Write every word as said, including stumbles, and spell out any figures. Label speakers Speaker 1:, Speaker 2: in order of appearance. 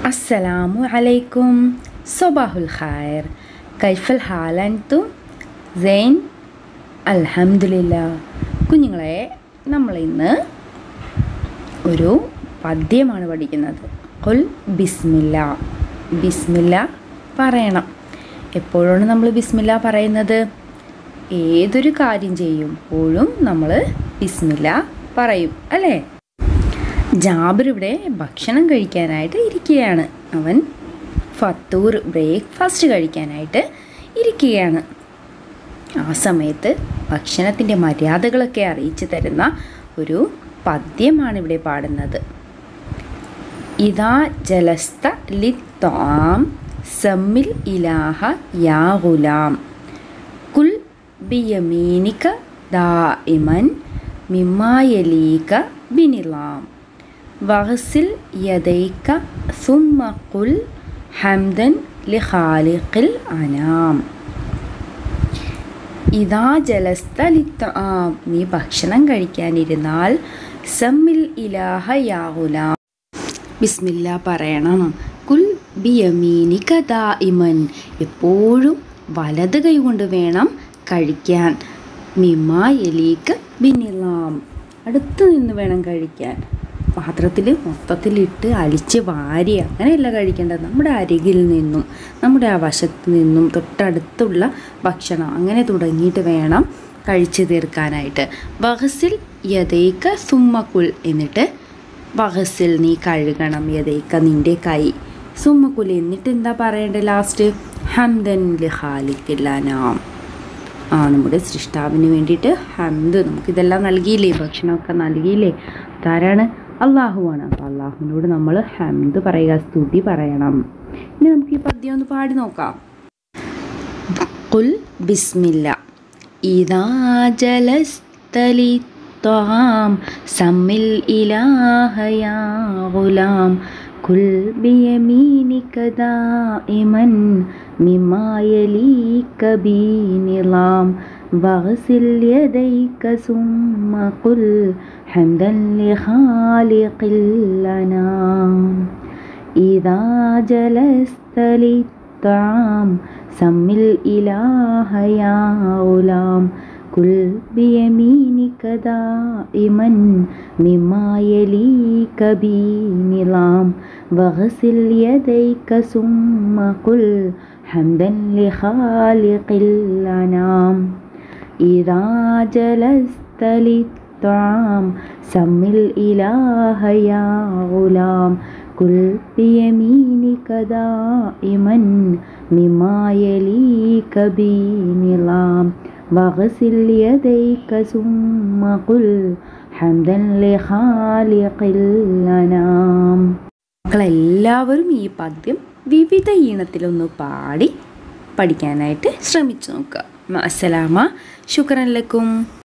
Speaker 1: അസ്സലാമു അലൈക്കും സബാഹുൽ ഖൈർ കൈഫൽ ഹാൽ അൻതും സൈൻ അൽഹംദുലില്ലാ. കുഞ്ഞുങ്ങളെ, നമ്മളിന്ന് ഒരു പദ്യമാണ് പഠിക്കുന്നത്. ഖുൽ ബിസ്മില്ല. ബിസ്മില്ല പറയണം. എപ്പോഴാണ് നമ്മൾ ബിസ്മില്ല പറയുന്നത്? ഏതൊരു കാര്യം ചെയ്യുമ്പോഴും നമ്മൾ ബിസ്മില്ല പറയും, അല്ലേ? ജാബിർ ഇവിടെ ഭക്ഷണം കഴിക്കാനായിട്ട് ഇരിക്കുകയാണ്. അവൻ ഫത്തൂർ ബ്രേക്ക്ഫാസ്റ്റ് കഴിക്കാനായിട്ട് ഇരിക്കുകയാണ്. ആ സമയത്ത് ഭക്ഷണത്തിൻ്റെ മര്യാദകളൊക്കെ അറിയിച്ചു തരുന്ന ഒരു പദ്യമാണ് ഇവിടെ പാടുന്നത്. ഇദാ ജലസ്ത ലിത്വാം സമ്മിൽ ഇലാഹ യാ ഗുലാം കുൽ ബിയമീനിക ദാഇമൻ മിമ്മാ യലീക ബിനിലാം വഗ്സിൽ യദൈക സുമ്മ ഖുൽ ഹംദൻ ലിഖാലിഖിൽ അനാം. ഇദാ ജലസ്ത ലിത്വാം, നീ ഭക്ഷണം കഴിക്കാനിരുന്നാൽ സമ്മിൽ ഇലാഹ യാ ഗുലാം, ബിസ്മില്ല പറയണം. കുൽ ബിയമീനിക ദാഇമൻ, എപ്പോഴും വലത് കൈ കൊണ്ട് വേണം കഴിക്കാൻ. മിമ്മാ യലീക ബിനിലാം, അടുത്ത് നിന്ന് വേണം കഴിക്കാൻ. പാത്രത്തിൽ മൊത്തത്തിലിട്ട് അലിച്ച് വാരി അങ്ങനെയല്ല കഴിക്കേണ്ടത്. നമ്മുടെ അരികിൽ നിന്നും നമ്മുടെ ആ വശത്ത് നിന്നും തൊട്ടടുത്തുള്ള ഭക്ഷണം അങ്ങനെ തുടങ്ങിയിട്ട് വേണം കഴിച്ചു തീർക്കാനായിട്ട്. വഗ്സിൽ യദൈക സുമ്മക്കുൽ, എന്നിട്ട് വഗ്സിൽ നീ കഴുകണം, യദൈക നിൻ്റെ കൈ, സുമ്മക്കുൽ എന്നിട്ട് എന്താ പറയേണ്ടത് ലാസ്റ്റ്? ഹംദൻ ലിഖാലിഖിൽ അനാം, ആ നമ്മുടെ സൃഷ്ടാവിന് വേണ്ടിയിട്ട് ഹംദ്, നമുക്കിതെല്ലാം നൽകിയില്ലേ, ഭക്ഷണമൊക്കെ നൽകിയില്ലേ, അതാരാണ്? അള്ളാഹുവാണ്. അപ്പോൾ അള്ളാഹുവിനോട് നമ്മൾ ഹംദ് പറയുക, സ്തുതി പറയണം. ഇനി നമുക്ക് ഈ പദ്യം ഒന്ന് പാടി നോക്കാം. ഖുൽ ബിസ്മില്ല. ഇദാ ജലസ്ത ലിത്വാം സമ്മിൽ ഇലാഹ യാ ഗുലാം കുൽ ബിയമീനിക ദാഇമൻ മിമ്മാ യലീക ബിനിലാം വഗ്സിൽ യദൈക സുമ്മ ഖുൽ ഹംദൻ ലിഖാലിഖിൽ അനാം. ഇദാ ജലസ്ത ലിത്വാം സമ്മിൽ ഇലാഹ യാ ഗുലാം കുൽ ബിയമീനിക ദാഇമൻ മിമ്മാ യലീക ബിനിലാം വഗ്സിൽ യദൈക സുമ്മ ഖുൽ ഹംദൻ ലിഖാലിഖിൽ അനാം. ഇദാ ജലസ്ത ലിത്വാം സമ്മിൽ ഇലാഹ യാ ഗുലാം കുൽ ബിയമീനിക ദാഇമൻ മിമ്മാ യലീക ബിനിലാം വഗ്സിൽ യദൈക സുമ്മ ഖുൽ ഹംദൻ ലിഖാലിഖിൽ അനാം. മക്കളെല്ലാവരും ഈ പദ്യം വിവിധ ഈണത്തിലൊന്ന് പാടി പഠിക്കാനായിട്ട് ശ്രമിച്ചു നോക്കുക. അസ്സലാമ, ശുക്രൻ ലക്കും.